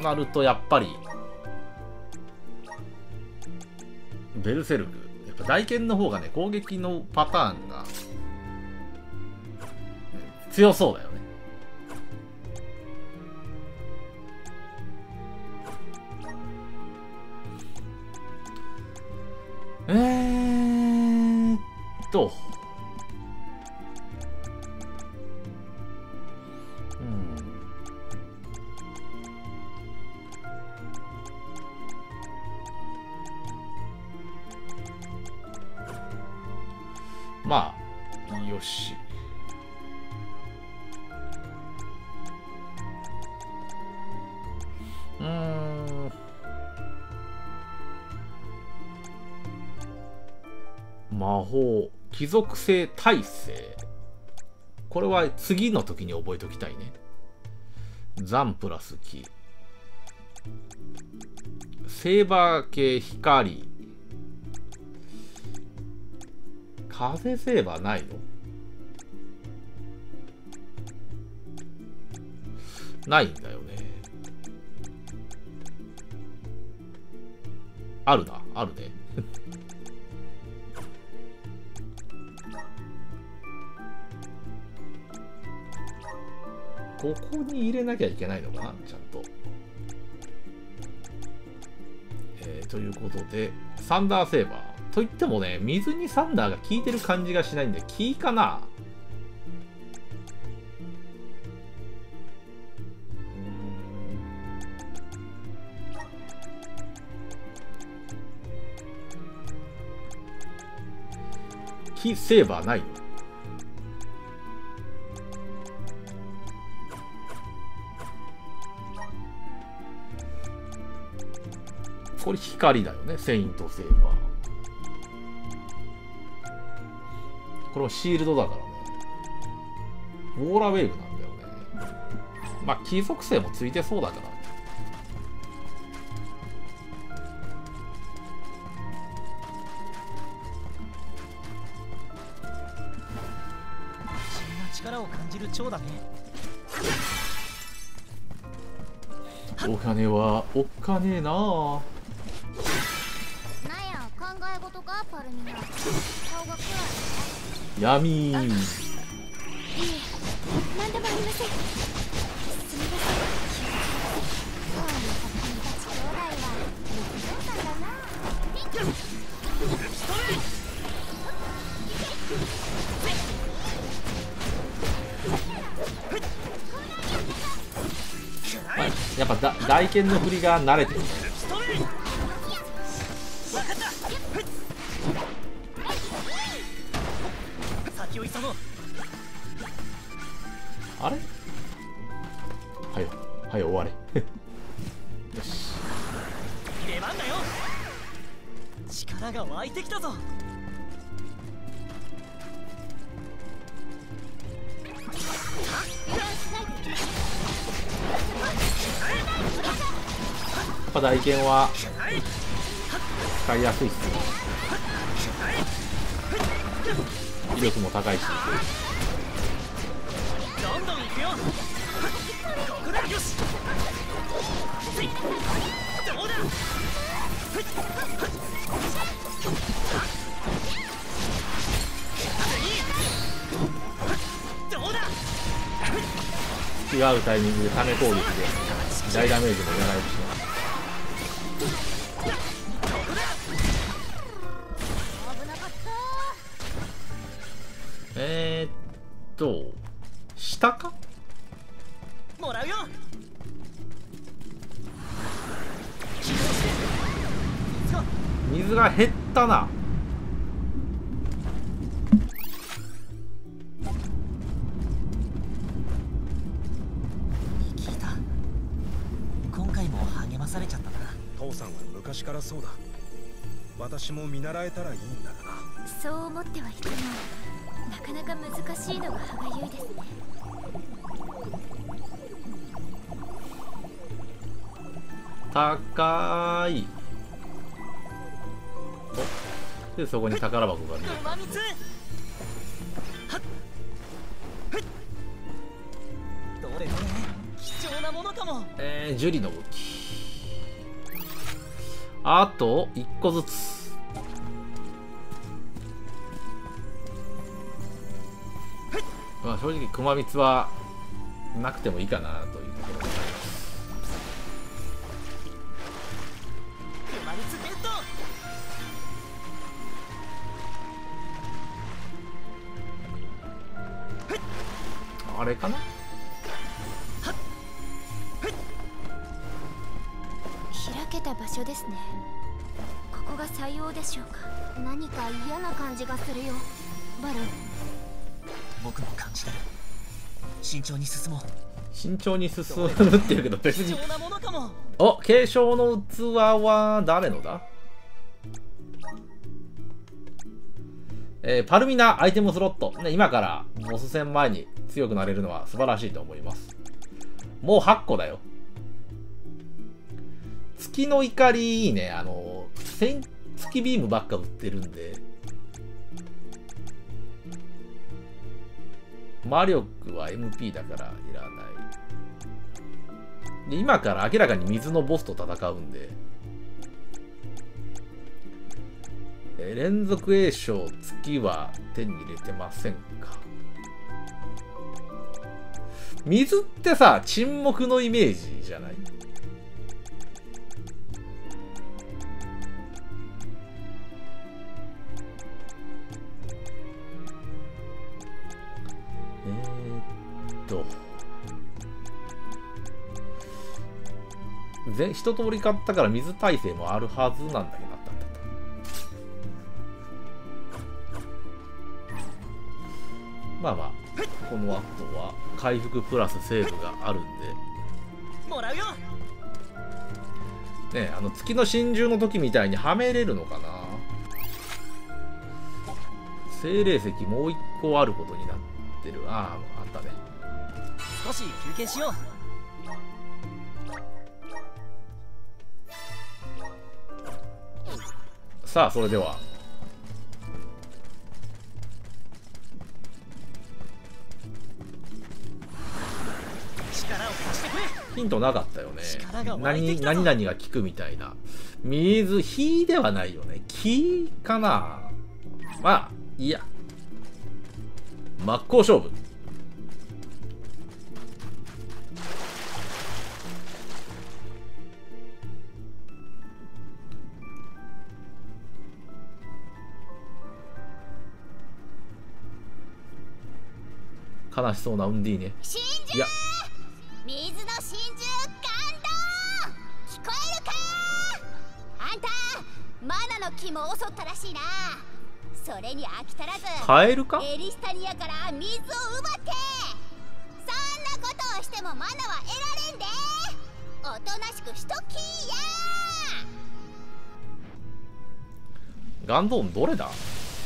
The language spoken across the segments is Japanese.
なるとやっぱりベルセルク、やっぱ大剣の方がね攻撃のパターンが強そうだよね。まあよし。魔法貴族性耐性、これは次の時に覚えておきたいね。残プラスキセーバー系光、風セーバーないの？ないんだよね。あるな、あるね。ここに入れなきゃいけないのかな、ちゃんと。ということで、サンダーセーバー。といってもね、水にサンダーが効いてる感じがしないんで、キーかな？キーセーバーないの？これ光だよね、セイントセーバー。これはシールドだからね。ウォーラーウェーブなんだよね。まあ貴族性もついてそうだから。 力を感じる蝶だね。 お金はおっかねえなあ。 なんや考え事かパルミナ。顔が暗い。 闇。 いえ、なんでもありません。すみません。今日の作品たち兄弟は六条さんだな。 やっぱ大剣の振りが慣れてる。あれ？はい終われ。よし。 出番だよ。力が湧いてきたぞ。 やっぱ大剣は使いやすいっすね。威力も高いし。 どんどん行くよ。ここだ。よし。どうだ。どうだ。 違うタイミングでため攻撃で大ダメージもやられてしまう。下か？ もらうよ。 水が減ったな。 聞いた。今回も励まされちゃったな。 父さんは昔からそうだ。私も見習えたらいいんだがな。 そう思ってはいてもなかなか難しいのが歯がゆいですね。 高い。でそこに宝箱がね。 どれどれ貴重なもものかも。 ジュリの武器。あと1個ずつ。まあ正直熊光はなくてもいいかなというところで。 熊光デッド。 あれかな。 開けた場所ですね。ここが採用でしょうか。何か嫌な感じがするよ、バル。 僕も感じてる。慎重に進もう。 慎重に進むっていうけど別に。 貴重なものかも。 お、継承の器は誰のだ。パルミナアイテムスロット、ね、今からボス戦前に強くなれるのは素晴らしいと思います。もう8個だよ。月の怒りいいね。月ビームばっか売ってるんで。魔力は MP だからいらない。で、今から明らかに水のボスと戦うんで。連続栄翔月は手に入れてませんか。水ってさ、沈黙のイメージじゃない？一通り買ったから水耐性もあるはずなんだけど。まあまあ、この後は回復プラスセーブがあるんで。 もらうよ。 ね、月の真珠の時みたいにはめれるのかな。精霊石もう一個あることになってる。ああ、あったね。 少し休憩しよう。 さあ、それではヒントなかったよね。何々が効くみたいな。水、火ではないよね。木かな。まあいいや。真っ向勝負。悲しそうなウンディーネ。いや、 水の真珠感動聞こえるか。あんたマナの木も襲ったらしいな。それに飽き足らずカエルか。 エリスタニアから水を奪って、そんなことをしてもマナは得られんで。おとなしくしときや。 ガンドーンどれだ。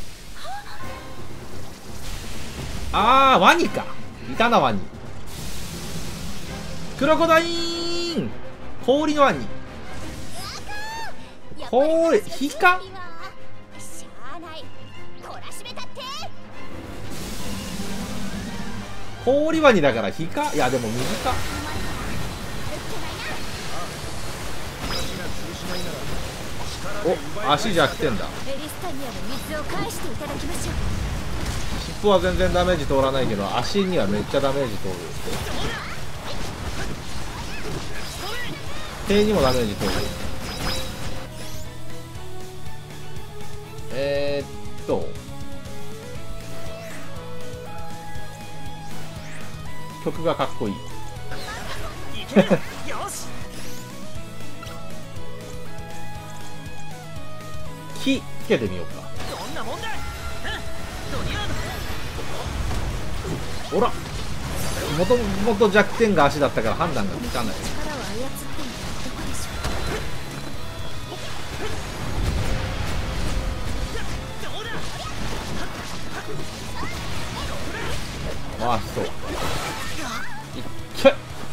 あー、ワニか。いたな、ワニ。クロコダイーン。氷のワニ。氷、火か。 しゃあない、懲らしめたって。 氷ワニだから火か。いやでも水か。お、足弱点だ。 エリスタニアの水を返していただきましょう。 尻尾は全然ダメージ通らないけど、足にはめっちゃダメージ通る。手にもダメージ通る。曲がかっこいい。木つけてみようか。ほら、もともと弱点が足だったから判断がつかない。 力を操っているのはどこでしょう。 ああ、そう。いっけ。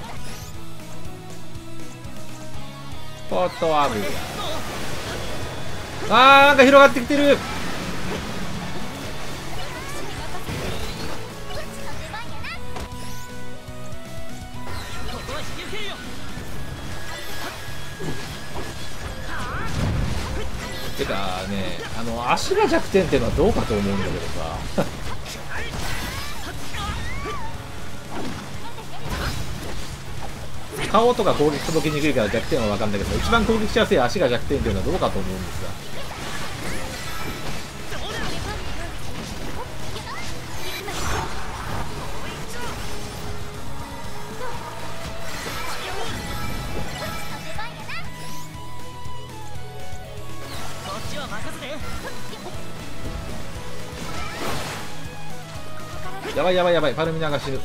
ポットアブや。あー、なんか広がってきてる。 てかね、足が弱点っていうのはどうかと思うんだけどさ顔とか攻撃届きにくいから弱点は分かんないけど、一番攻撃しやすい足が弱点っていうのはどうかと思うんですが、やばいやばいやばい、パルミナが死ぬ。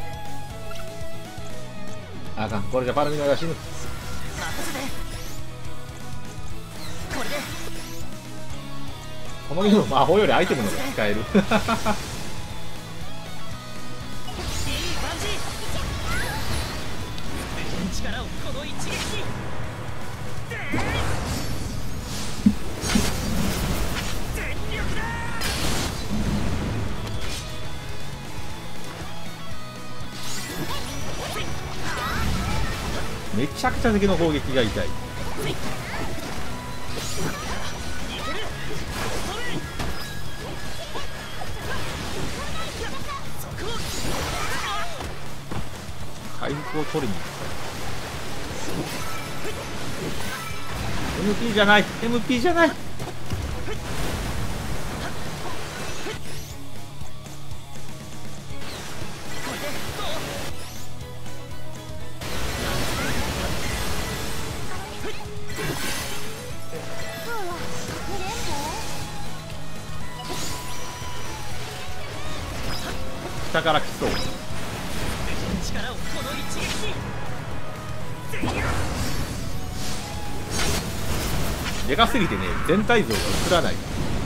あかん、これじゃパルミナが死ぬ。このゲーム魔法よりアイテムの方が使えるめちゃくちゃ敵の攻撃が痛い。回復を取りに行く。 MP じゃない、 MP じゃない。下から来そう。でかすぎてね、全体像が映らない。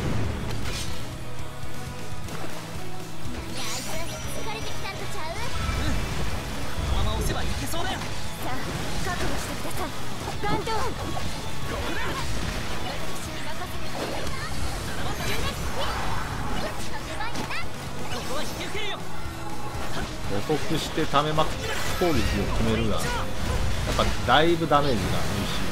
予測してためまく攻撃を決めるが、やっぱだいぶダメージが厳しい。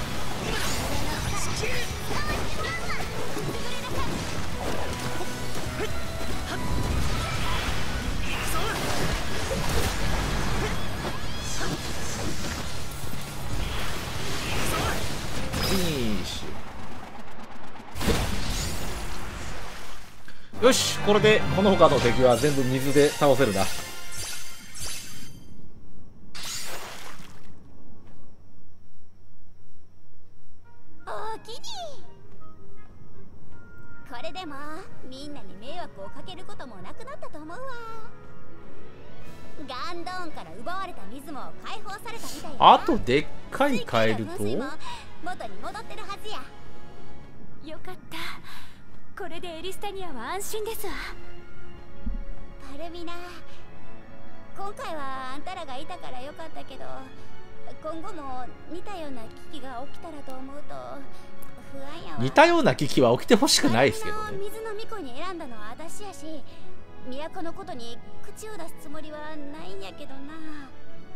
よし、これでこの他の敵は全部水で倒せるな。 おおきに。これでもみんなに迷惑をかけることもなくなったと思うわ。ガンドーンから奪われた水も解放されたみたいや。 あとでっかいカエルと元に戻ってるはずや。 よかった。これでエリスタニアは安心ですわ。 パルミナ、今回はあんたらがいたからよかったけど、今後も似たような危機が起きたらと思うと不安やわ。 似たような危機は起きてほしくないですけどね。 水の巫女に選んだのは私やし、都のことに口を出すつもりはないんやけどな。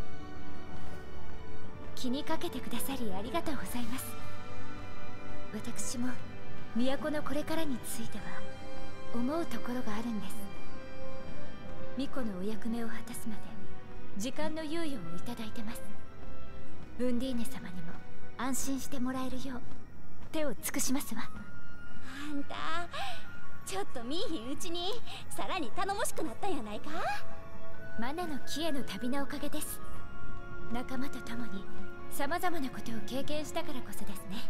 気にかけてくださりありがとうございます。私も都のこれからについては思うところがあるんです。巫女のお役目を果たすまで時間の猶予をいただいてます。ウンディーネ様にも安心してもらえるよう手を尽くしますわ。 あんたちょっと見いひんうちにさらに頼もしくなったんやないか。 マナの木への旅のおかげです。仲間と共にさまざまなことを経験したからこそですね。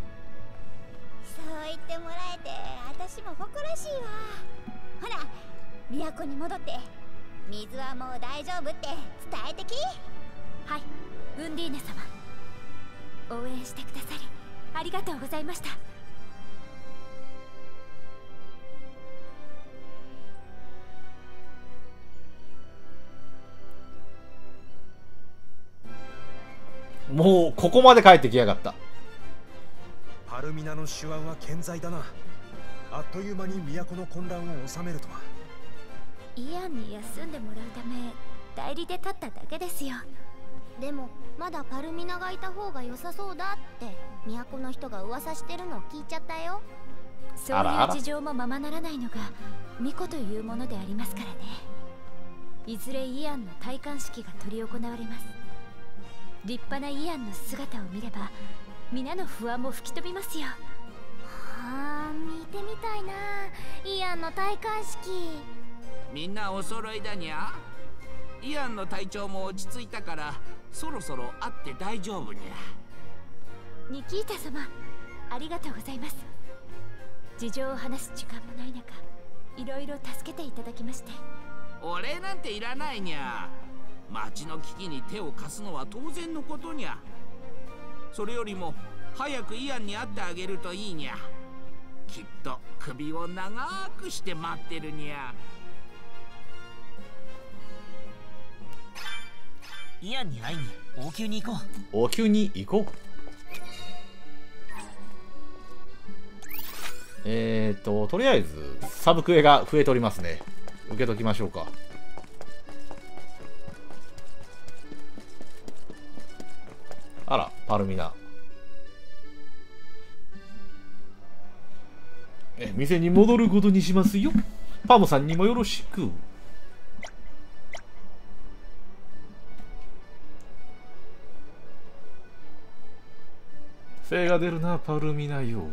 そう言ってもらえて私も誇らしいわ。ほら、都に戻って水はもう大丈夫って伝えてき。 はい、ウンディーネ様、応援してくださりありがとうございました。 もうここまで帰ってきやがった。 パルミナの手腕は健在だな。あっという間に都の混乱を収めるとは。 イアンに休んでもらうため代理で立っただけですよ。 でもまだパルミナがいた方が良さそうだって都の人が噂してるのを聞いちゃったよ。 そういう事情もままならないのが巫女というものでありますからね。いずれイアンの戴冠式が執り行われます。立派なイアンの姿を見れば皆の不安も吹き飛びますよ。 はあ、見てみたいな、イアンの戴冠式。 みんなお揃いだにゃ。イアンの体調も落ち着いたからそろそろ会って大丈夫にゃ。 ニキータ様、ありがとうございます。事情を話す時間もない中、いろいろ助けていただきまして。 お礼なんていらないにゃ。町の危機に手を貸すのは当然のことにゃ。それよりも早くイアンに会ってあげるといいにゃ。きっと首を長くして待ってるにゃ。 イアンに会いに王宮に行こう。 王宮に行こう。とりあえずサブクエが増えておりますね。受けときましょうか。あら、パルミナ。店に戻ることにしますよ。パムさんにもよろしく。精が出るな、パルミナよ。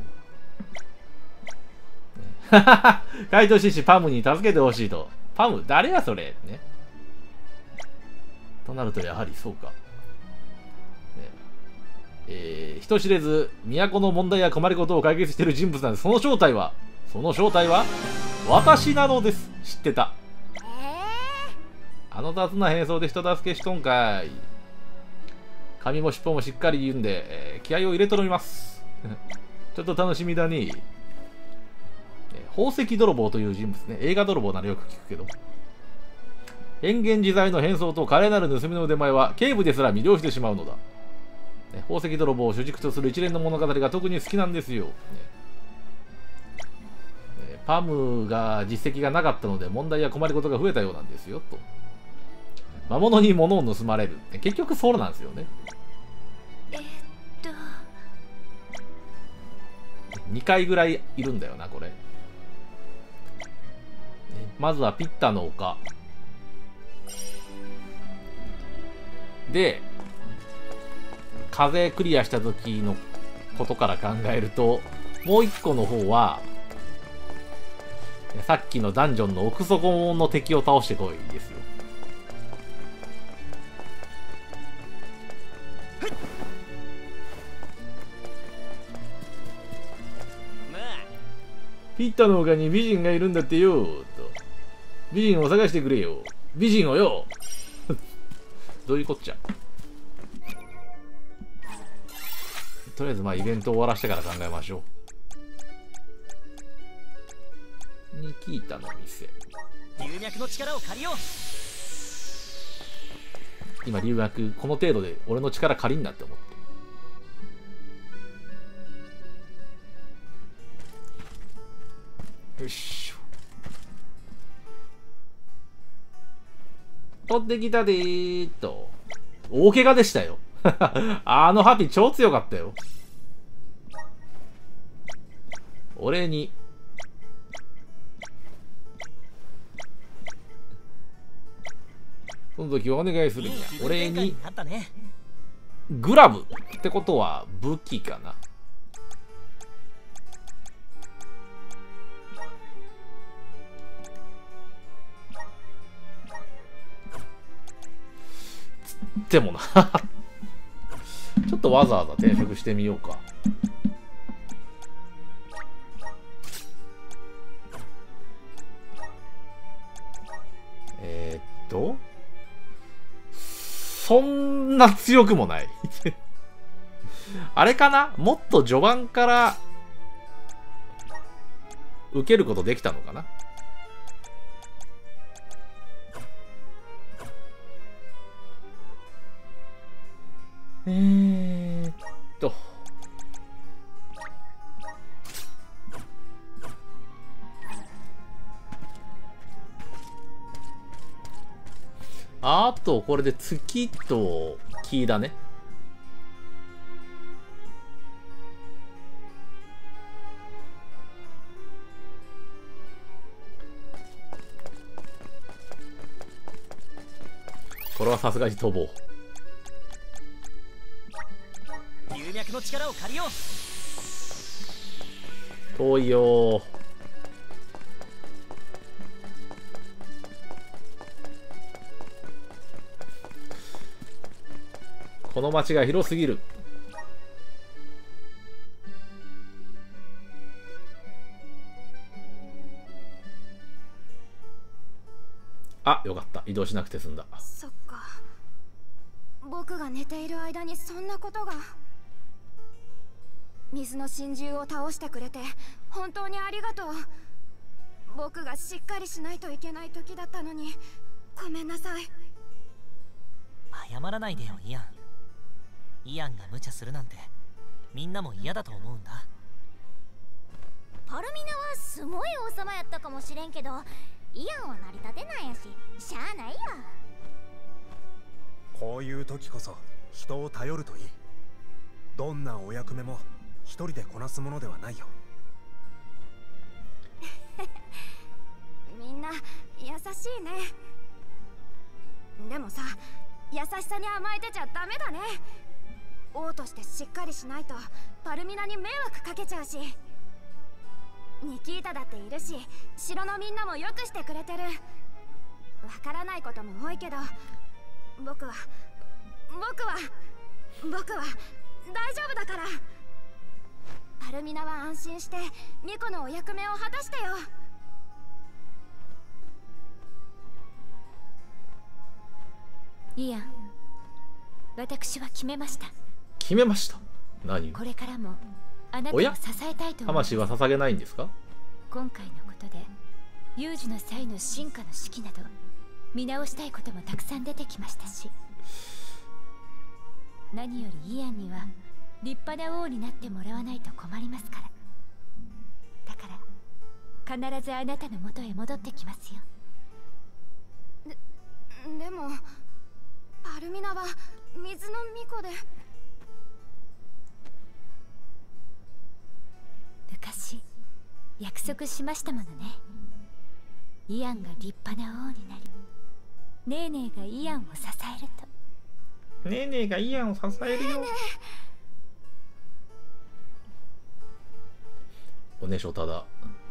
怪盗獅子パムに助けてほしいと。パム誰やそれね。となるとやはりそうか。人知れず都の問題や困りごとを解決している人物なんです。その正体は私なのです。知ってた。あの雑な変装で人助けしとんかい。髪も尻尾もしっかり言うんで、気合を入れとりますちょっと楽しみだね。宝石泥棒という人物ね。映画泥棒ならよく聞くけど、変幻自在の変装と華麗なる盗みの腕前は警部ですら魅了してしまうのだ。宝石泥棒を主軸とする一連の物語が特に好きなんですよ。パムが実績がなかったので問題や困りごとが増えたようなんですよと。魔物に物を盗まれる。結局そうなんですよね。2回ぐらいいるんだよなこれ。まずはピッタの丘で風クリアした時のことから考えると、もう一個の方はさっきのダンジョンの奥底の敵を倒してこいですよ。ピッタの丘に美人がいるんだってよと。美人を探してくれよ。美人をよどういうこっちゃ。とりあえずまあイベント終わらしてから考えましょう。ニキータの店。 龍脈の力を借りよう。 今龍脈この程度で俺の力借りんなって思って。よいしょ。取ってきたでーっと。大怪我でしたよあのハピ超強かったよ。俺にその時はお願いするんや。俺にグラブってことは武器かな。でもなちょっとわざわざ転職してみようか。そんな強くもないあれかな、もっと序盤から受けることできたのかな。あとこれで月とキーだね。これはさすがに飛ぼう。 龍脈の力を借りよう。 遠いよー。この町が広すぎる。あ、よかった。移動しなくて済んだ。 そっか。僕が寝ている間にそんなことが。水の神獣を倒してくれて本当にありがとう。僕がしっかりしないといけない時だったのにごめんなさい。 謝らないでよイアン。イアンが無茶するなんてみんなも嫌だと思うんだ。 パルミナはすごい王様やったかもしれんけど、イアンは成り立てなんやし、しゃあないや。 こういう時こそ人を頼るといい。どんなお役目も一人でこなすものではないよ。 みんな優しいね。でもさ、優しさに甘えてちゃダメだね。王としてしっかりしないとパルミナに迷惑かけちゃうし。ニキータだっているし、城のみんなもよくしてくれてる。わからないことも多いけど、僕は大丈夫だから。パルミナは安心してミコのお役目を果たしてよ。 イアン、私は決めました。 決めました。何？ これからもあなたを支えたいと思います。 魂は捧げないんですか？ 今回のことで有事の際の進化の指揮など見直したいこともたくさん出てきましたし、何よりイアンには立派な王になってもらわないと困りますから。だから必ずあなたの元へ戻ってきますよ。でもパルミナは水の巫女で。昔約束しましたものね。イアンが立派な王になり、ネーネーがイアンを支えると。 ネーネーがイアンを支えるよ。おねしょただ。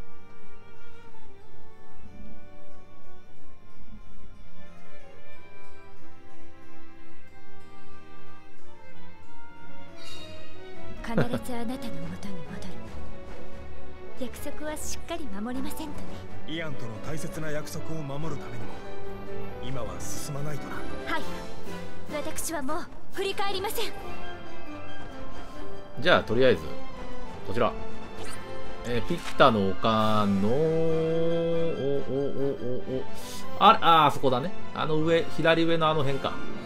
必ずあなたの元に戻る。約束はしっかり守りませんとね。 イアンとの大切な約束を守るためにも今は進まないとな。 はい、私はもう振り返りません。 じゃあとりあえずこちら、ピッタの丘のあそこだね。あの上、左上のあの辺か。